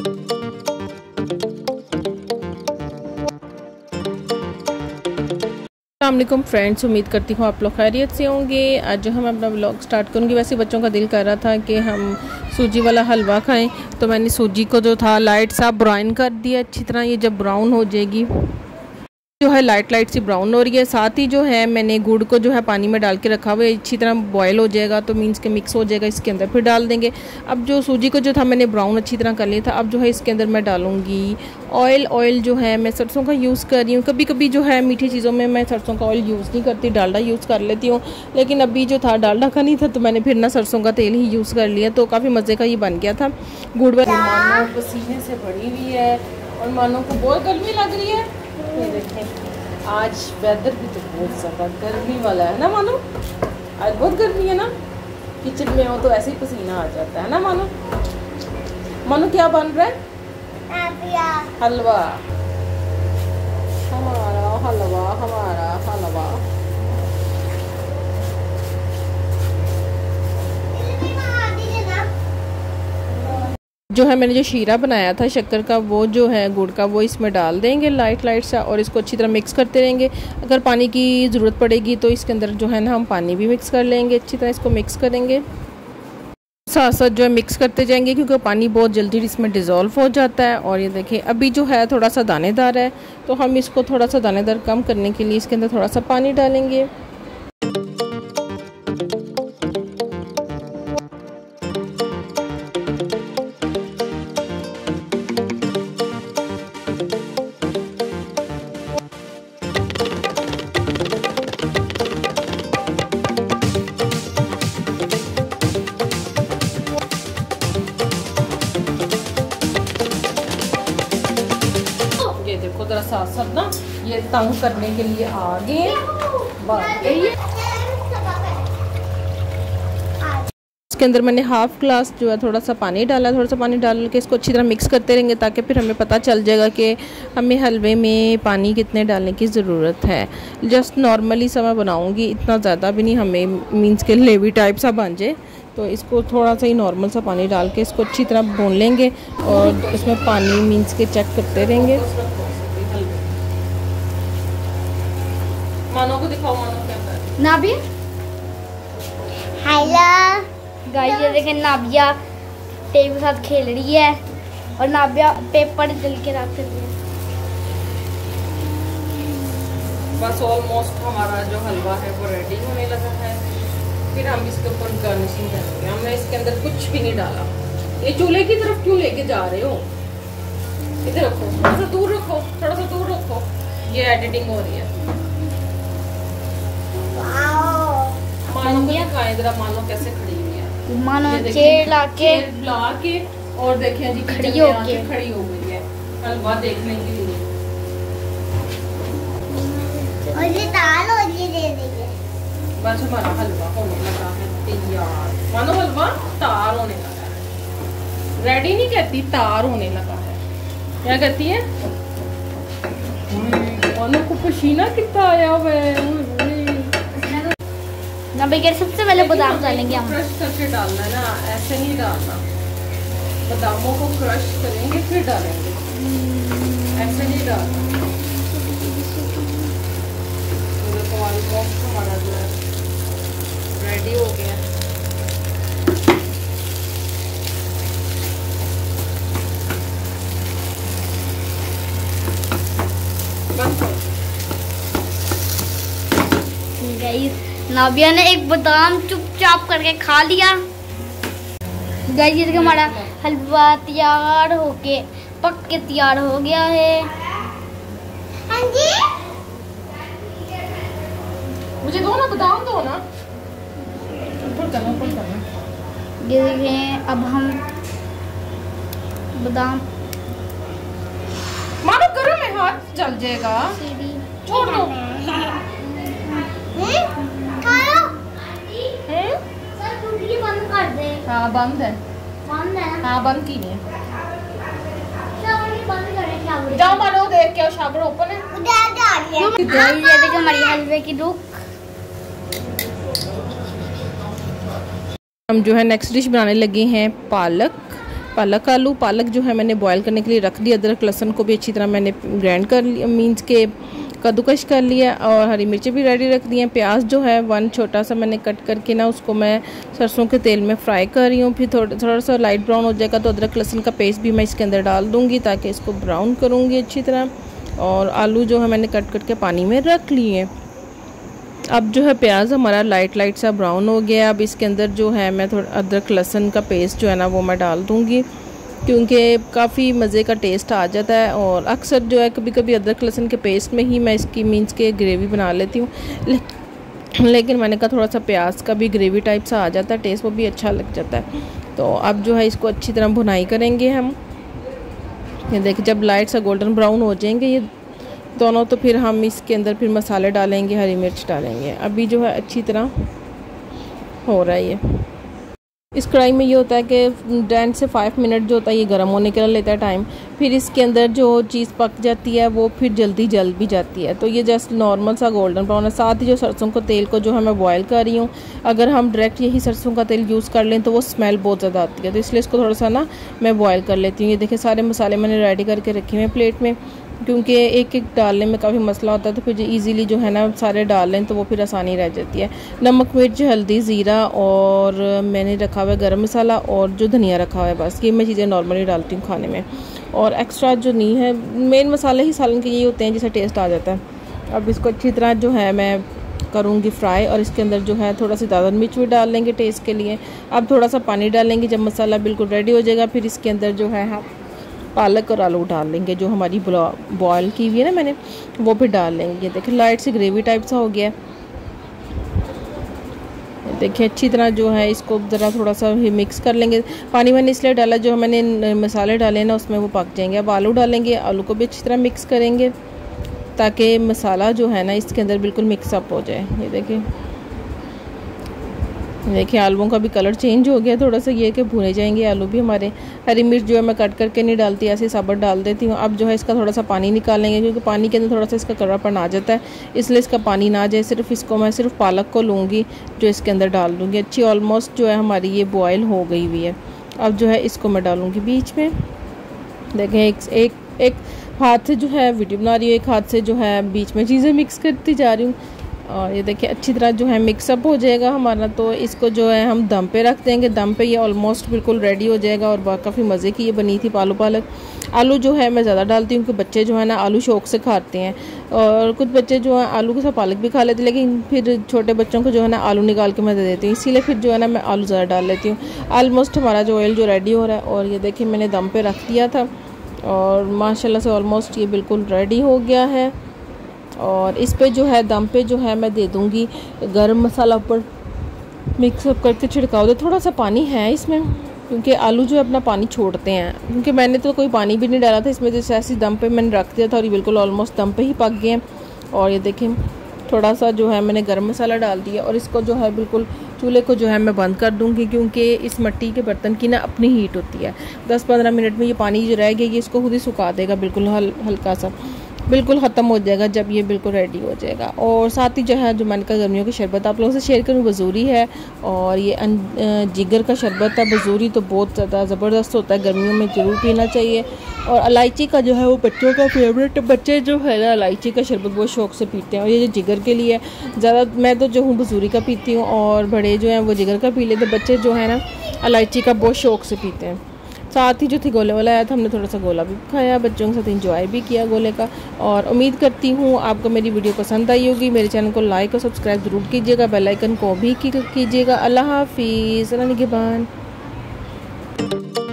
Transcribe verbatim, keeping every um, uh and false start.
अस्सलामुअलैकुम फ्रेंड्स, उम्मीद करती हूँ आप लोग खैरियत से होंगे। आज जो हम अपना व्लॉग स्टार्ट करूँगी, वैसे बच्चों का दिल कर रहा था कि हम सूजी वाला हलवा खाएं, तो मैंने सूजी को जो था लाइट सा ब्राउन कर दिया अच्छी तरह। ये जब ब्राउन हो जाएगी, जो है लाइट लाइट सी ब्राउन हो रही है। साथ ही जो है मैंने गुड़ को जो है पानी में डाल के रखा हुआ है, अच्छी तरह बॉयल हो जाएगा तो मीन्स के मिक्स हो जाएगा, इसके अंदर फिर डाल देंगे। अब जो सूजी को जो था मैंने ब्राउन अच्छी तरह कर लिया था। अब जो है इसके अंदर मैं डालूंगी ऑयल। ऑयल जो है मैं सरसों का यूज़ कर रही हूँ। कभी कभी जो है मीठी चीज़ों में मैं सरसों का ऑयल यूज़ नहीं करती, डालडा यूज़ कर लेती हूँ। लेकिन अभी जो था डालडा का नहीं था, तो मैंने फिर ना सरसों का तेल ही यूज़ कर लिया, तो काफ़ी मज़े का ये बन गया था। गुड़ मानो पसीने से भरी हुई है और मानो को बहुत गर्मी लग रही है। ये देखें, आज वेदर भी तो बहुत ज़्यादा गर्मी वाला है ना मानो। आज बहुत गर्मी है ना, किचन में हो तो ऐसे ही पसीना आ जाता है ना मानो। मानो क्या बन रहा है? हलवा। हमारा हलवा, हमारा हलवा। जो है मैंने जो शीरा बनाया था शक्कर का, वो जो है गुड़ का, वो इसमें डाल देंगे लाइट लाइट सा, और इसको अच्छी तरह मिक्स करते रहेंगे। अगर पानी की ज़रूरत पड़ेगी तो इसके अंदर जो है ना हम पानी भी मिक्स कर लेंगे। अच्छी तरह इसको मिक्स करेंगे, साथ साथ जो है मिक्स करते जाएंगे, क्योंकि पानी बहुत जल्दी इसमें डिज़ोल्व हो जाता है। और ये देखिए अभी जो है थोड़ा सा दानेदार है, तो हम इसको थोड़ा सा दानेदार कम करने के लिए इसके अंदर थोड़ा सा पानी डालेंगे। देखो जरा साथ साथ ना ये तंग करने के लिए आगे बढ़ गई है। इसके अंदर मैंने हाफ ग्लास जो है थोड़ा सा पानी डाला। थोड़ा सा पानी डाल के इसको अच्छी तरह मिक्स करते रहेंगे, ताकि फिर हमें पता चल जाएगा कि हमें हलवे में पानी कितने डालने की ज़रूरत है। जस्ट नॉर्मली सा मैं बनाऊँगी, इतना ज़्यादा भी नहीं, हमें मीन्स के लेवी टाइप सा बन जाए। तो इसको थोड़ा सा ही नॉर्मल सा पानी डाल के इसको अच्छी तरह भून लेंगे, और इसमें पानी मीन्स के चेक करते रहेंगे। मानो को दिखाओ, मानो क्या कर रही है। नाबिया, हेलो गाइस, ये देखें नाबिया टेप के साथ खेल रही है, और नाबिया पेपर जल के रख रही है। बस ऑलमोस्ट हमारा जो हलवा है वो रेडी होने लगा है। फिर हम इसके ऊपर गार्निशिंग करेंगे। हमने इसके अंदर कुछ भी नहीं डाला। ये चूल्हे की तरफ क्यों लेके जा रहे हो? इधर रखो, थोड़ा सा दूर रखो, थोड़ा सा दूर रखो, ये एडिटिंग हो रही है। मानो को दिखाएं जरा, मानो कैसे खड़ी हुई है। मानो चेयर लाके ला के और देखें जी खड़ी होके खड़ी हो गई है हलवा देखने के लिए। मुझे दाल और ये दे दीजिए। बस हमारा हलवा होने लगा है तैयार। मानो हलवा तैयार होने लगा है। रेडी नहीं कहती, तैयार होने लगा है। क्या कहती है? मानो को पसीना कितना आया हुआ है। ना बेगर सबसे पहले बादाम डालेंगे हम। क्रश करके डालना है ना, ऐसे नहीं डालना। बादामों को क्रश करेंगे फिर डालेंगे, ऐसे नहीं डालना। देखो ऑलमोस्ट हमारा जो है रेडी हो गया। गाइस, नाबिया ने एक बादाम चुपचाप करके खा लिया। गाइस, ये देखिए हमारा हलवा तैयार होके पक के तैयार हो गया है। हाँ जी, मुझे दो ना, बादाम दो ना। ऊपर करना, ऊपर करना। ये देखें, अब हम बादाम, मानो करो, में हाथ जल जाएगा, छोड़ दो। बंद कर दे। हाँ बंद है, बंद है। हाँ बंद की नहीं है। बंद करें, जाओ मानो देख के शावर ओपन है। ये देखो हमारी हलवे की रुख। हम जो है नेक्स्ट डिश बनाने लगे हैं पालक पालक आलू। पालक जो है मैंने बॉयल करने के लिए रख दिया। अदरक लहसुन को भी अच्छी तरह मैंने ग्राइंड कर लिया, मीन्स के कद्दूकश कर लिया, और हरी मिर्ची भी रेडी रख दी हैं। प्याज जो है वन छोटा सा मैंने कट करके ना उसको मैं सरसों के तेल में फ्राई कर रही हूँ। फिर थोड़ा थोड़ा सा लाइट ब्राउन हो जाएगा तो अदरक लहसुन का पेस्ट भी मैं इसके अंदर डाल दूँगी ताकि इसको ब्राउन करूँगी अच्छी तरह। और आलू जो है मैंने कट करके पानी में रख लिए। अब जो है प्याज हमारा लाइट लाइट सा ब्राउन हो गया। अब इसके अंदर जो है मैं थोड़ा अदरक लहसुन का पेस्ट जो है ना वो मैं डाल दूँगी, क्योंकि काफ़ी मज़े का टेस्ट आ जाता है। और अक्सर जो है कभी कभी अदरक लहसुन के पेस्ट में ही मैं इसकी मीन्स के ग्रेवी बना लेती हूँ, ले, लेकिन मैंने कहा थोड़ा सा प्याज का भी ग्रेवी टाइप सा आ जाता है, टेस्ट वो भी अच्छा लग जाता है। तो अब जो है इसको अच्छी तरह भुनाई करेंगे हम। ये देखिए जब लाइट सा गोल्डन ब्राउन हो जाएंगे ये दोनों, तो फिर हम इसके अंदर फिर मसाले डालेंगे, हरी मिर्च डालेंगे। अभी जो है अच्छी तरह हो रहा है ये। इस कढ़ाई में ये होता है कि टेन से फाइव मिनट जो होता है ये गर्म होने के लिए लेता है टाइम। फिर इसके अंदर जो चीज़ पक जाती है वो फिर जल्दी जल भी जाती है। तो ये जस्ट नॉर्मल सा गोल्डन ब्राउन है। साथ ही जो सरसों का तेल को जो है मैं बॉयल कर रही हूँ, अगर हम डायरेक्ट यही सरसों का तेल यूज़ कर लें तो वो स्मेल बहुत ज़्यादा आती है, तो इसलिए इसको थोड़ा सा ना मैं बॉयल कर लेती हूँ। ये देखिए सारे मसाले मैंने रेडी करके रखे हुए हैं प्लेट में, क्योंकि एक एक डालने में काफ़ी मसला होता है, तो फिर इजीली जो है ना सारे डाल लें तो वो फिर आसानी रह जाती है। नमक, मिर्च, हल्दी, ज़ीरा और मैंने रखा हुआ है गरम मसाला और जो धनिया रखा हुआ है, बस ये मैं चीज़ें नॉर्मली डालती हूँ खाने में। और एक्स्ट्रा जो नहीं है, मेन मसाले ही सालन के यही होते हैं जिससे टेस्ट आ जाता है। अब इसको अच्छी तरह जो है मैं करूँगी फ्राई, और इसके अंदर जो है थोड़ा सा ज़्यादा मिर्च भी डाल लेंगे टेस्ट के लिए। अब थोड़ा सा पानी डालेंगे। जब मसाला बिल्कुल रेडी हो जाएगा फिर इसके अंदर जो है हम पालक और आलू डाल लेंगे, जो हमारी बॉयल की हुई है ना मैंने, वो भी डाल लेंगे। ये देखिए लाइट सी ग्रेवी टाइप सा हो गया। देखिए अच्छी तरह जो है इसको ज़रा थोड़ा सा ही मिक्स कर लेंगे। पानी मैंने इसलिए डाला जो मैंने मसाले डाले ना उसमें वो पक जाएंगे। अब आलू डालेंगे, आलू को भी अच्छी तरह मिक्स करेंगे ताकि मसाला जो है ना इसके अंदर बिल्कुल मिक्सअप हो जाए। ये देखिए देखिए आलूओं का भी कलर चेंज हो गया थोड़ा सा, ये कि भुने जाएंगे आलू भी हमारे। हरी मिर्च जो है मैं कट करके नहीं डालती, ऐसे साबुत डाल देती हूँ। अब जो है इसका थोड़ा सा पानी निकालेंगे, क्योंकि पानी के अंदर थोड़ा सा इसका कलरपन आ जाता है, इसलिए इसका पानी ना आ जाए। सिर्फ इसको मैं सिर्फ पालक को लूँगी जो इसके अंदर डाल दूँगी। अच्छी ऑलमोस्ट जो है हमारी ये बॉयल हो गई हुई है। अब जो है इसको मैं डालूँगी बीच में। देखें एक एक एक हाथ से जो है वीडियो बना रही हूँ, एक हाथ से जो है बीच में चीज़ें मिक्स करती जा रही हूँ। और ये देखिए अच्छी तरह जो है मिक्सअप हो जाएगा हमारा। तो इसको जो है हम दम पे रख देंगे। दम पे ये ऑलमोस्ट बिल्कुल रेडी हो जाएगा। और काफ़ी मज़े की ये बनी थी आलू पालक। आलू जो है मैं ज़्यादा डालती हूँ क्योंकि बच्चे जो है ना आलू शौक से खाते हैं, और कुछ बच्चे जो है आलू के साथ पालक भी खा लेते हैं, लेकिन फिर छोटे बच्चों को जो है ना आलू निकाल के मैं दे देती हूँ, इसीलिए फिर जो है ना मैं आलू ज़्यादा डाल लेती हूँ। ऑलमोस्ट हमारा जो ऑयल जो रेडी हो रहा है, और ये देखिए मैंने दम पे रख दिया था और माशाल्लाह से ऑलमोस्ट ये बिल्कुल रेडी हो गया है। और इस पे जो है दम पे जो है मैं दे दूँगी गरम मसाला ऊपर मिक्सअप करके छिड़काव दे। थोड़ा सा पानी है इसमें क्योंकि आलू जो है अपना पानी छोड़ते हैं, क्योंकि मैंने तो कोई पानी भी नहीं डाला था इसमें, जैसे ऐसी दम पे मैंने रख दिया था और ये बिल्कुल ऑलमोस्ट दम पे ही पक गए हैं। और ये देखें थोड़ा सा जो है मैंने गरम मसाला डाल दिया, और इसको जो है बिल्कुल चूल्हे को जो है मैं बंद कर दूंगी, क्योंकि इस मिट्टी के बर्तन की ना अपनी हीट होती है। दस पंद्रह मिनट में ये पानी जो रह गया ये इसको खुद ही सुखा देगा, बिल्कुल हल हल्का सा बिल्कुल ख़त्म हो जाएगा जब ये बिल्कुल रेडी हो जाएगा। और साथ ही जो है जो मैंने कहा गर्मियों की शरबत आप लोगों से शेयर करूँ बजूरी है, और ये जिगर का शरबत है। बजूरी तो बहुत ज़्यादा ज़बरदस्त होता है, गर्मियों में ज़रूर पीना चाहिए। और इलायची का जो है वो बच्चों का फेवरेट, बच्चे जो है ना इलायची का शरबत बहुत शौक से पीते हैं। और ये जो जिगर के लिए ज़्यादा, मैं तो जो हूँ बजूरी का पीती हूँ और बड़े जो हैं वो जिगर का पी लेते, बच्चे जो है ना इलायची का बहुत शौक से पीते हैं। साथ ही जो थी गोले वाला आया था, हमने थोड़ा सा गोला भी खाया, बच्चों के साथ एंजॉय भी किया गोले का। और उम्मीद करती हूँ आपको मेरी वीडियो पसंद आई होगी। मेरे चैनल को लाइक और सब्सक्राइब ज़रूर कीजिएगा, बेल आइकन को भी कीजिएगा। अल्लाह हाफिज़, निगहबान।